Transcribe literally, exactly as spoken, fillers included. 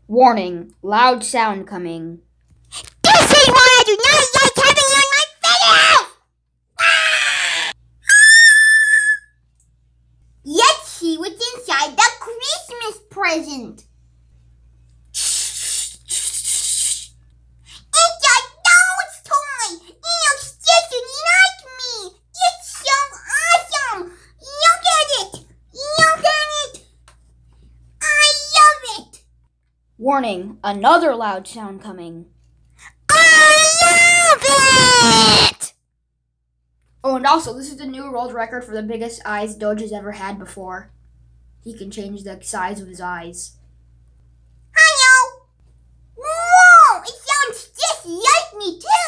Warning, loud sound coming. This is why I do not like having you in my video! Let's see what's inside the Christmas present. It's a doll's toy. It looks just like me. It's so awesome. Look at it. Look at it. I love it. Warning, another loud sound coming. I love it. Oh, and also, this is the new world record for the biggest eyes Doge has ever had before. He can change the size of his eyes. Hello. Whoa, it sounds just like me too.